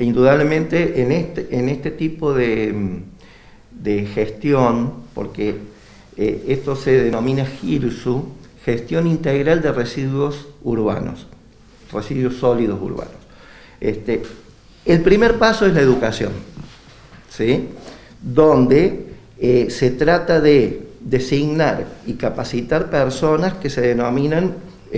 indudablemente en este tipo de gestión, porque esto se denomina GIRSU, Gestión Integral de Residuos Urbanos, Residuos Sólidos Urbanos. El primer paso es la educación, ¿sí? Donde se trata de designar y capacitar personas que se denominan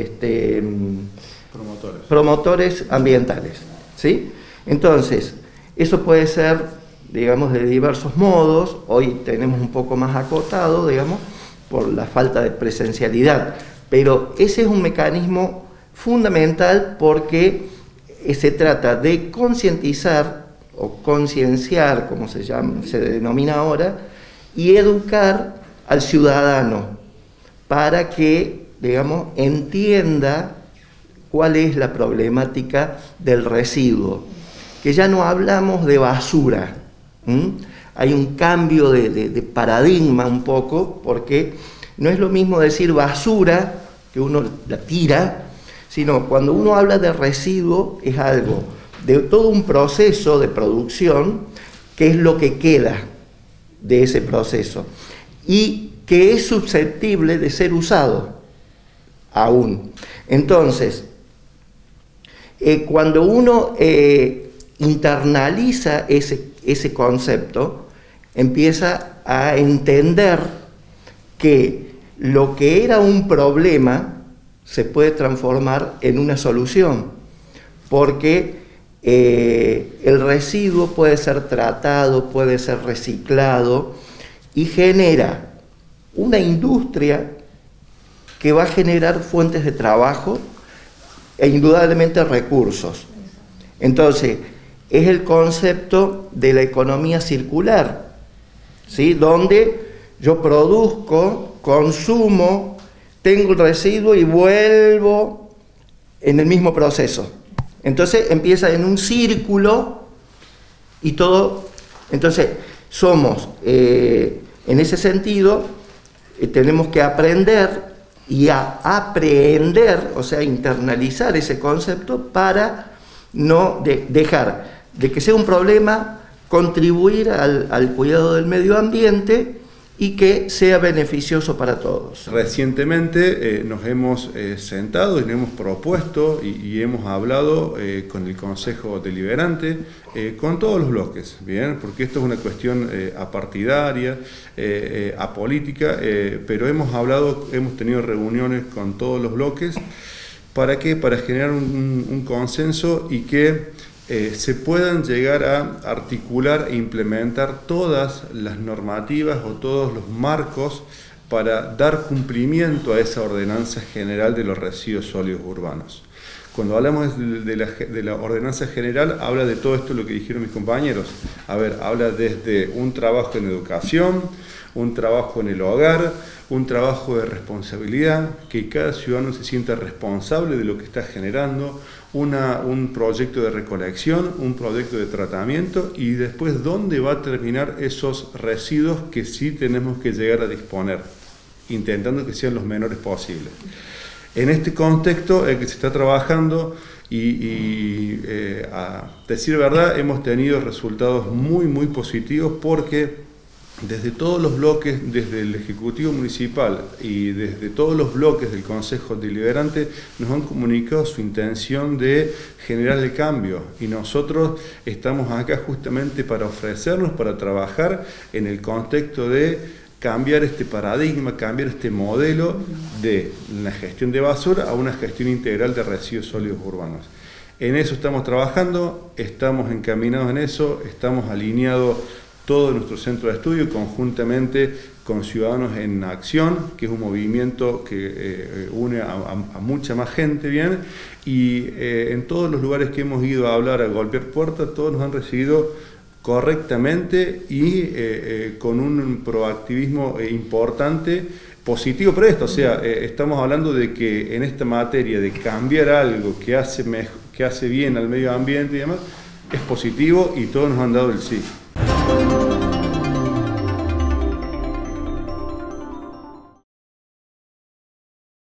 promotores ambientales, ¿sí? Entonces, eso puede ser, digamos, de diversos modos. Hoy tenemos un poco más acotado, digamos, por la falta de presencialidad, pero ese es un mecanismo fundamental porque se trata de concientizar o concienciar, como se denomina ahora, y educar al ciudadano para que, digamos, entienda cuál es la problemática del residuo, que ya no hablamos de basura. Hay un cambio de paradigma un poco, porque no es lo mismo decir basura, que uno la tira, sino cuando uno habla de residuo es algo de todo un proceso de producción, que es lo que queda de ese proceso y que es susceptible de ser usado aún. Entonces, cuando uno internaliza ese concepto, empieza a entender que lo que era un problema se puede transformar en una solución, porque el residuo puede ser tratado, puede ser reciclado y genera una industria que va a generar fuentes de trabajo e indudablemente recursos. Entonces, es el concepto de la economía circular, ¿sí? Donde yo produzco, consumo, tengo el residuo y vuelvo en el mismo proceso. Entonces empieza en un círculo y todo. Entonces somos, en ese sentido, tenemos que aprender y a aprehender, o sea, internalizar ese concepto para no dejar de que sea un problema, contribuir al cuidado del medio ambiente y que sea beneficioso para todos. Recientemente nos hemos sentado y nos hemos propuesto y hemos hablado con el Consejo Deliberante, con todos los bloques, ¿bien? Porque esto es una cuestión apartidaria, apolítica, pero hemos tenido reuniones con todos los bloques. ¿Para qué? Para generar un consenso y que se puedan llegar a articular e implementar todas las normativas o todos los marcos para dar cumplimiento a esa ordenanza general de los residuos sólidos urbanos. Cuando hablamos de la ordenanza general, habla de todo esto lo que dijeron mis compañeros. A ver, habla desde un trabajo en educación, un trabajo en el hogar, un trabajo de responsabilidad, que cada ciudadano se sienta responsable de lo que está generando, un proyecto de recolección, un proyecto de tratamiento y después dónde va a terminar esos residuos que sí tenemos que llegar a disponer, intentando que sean los menores posibles. En este contexto es que se está trabajando y a decir verdad hemos tenido resultados muy positivos porque desde todos los bloques, desde el Ejecutivo Municipal y desde todos los bloques del Consejo Deliberante nos han comunicado su intención de generar el cambio y nosotros estamos acá justamente para ofrecernos, para trabajar en el contexto de cambiar este paradigma, cambiar este modelo de la gestión de basura a una gestión integral de residuos sólidos urbanos. En eso estamos trabajando, estamos encaminados en eso, estamos alineados todo nuestro centro de estudio conjuntamente con Ciudadanos en Acción, que es un movimiento que une a mucha más gente, ¿bien? Y en todos los lugares que hemos ido a hablar, a golpear puertas, todos nos han recibido correctamente y con un proactivismo importante, positivo para esto. O sea, estamos hablando de que en esta materia de cambiar algo que hace bien al medio ambiente y demás, es positivo y todos nos han dado el sí.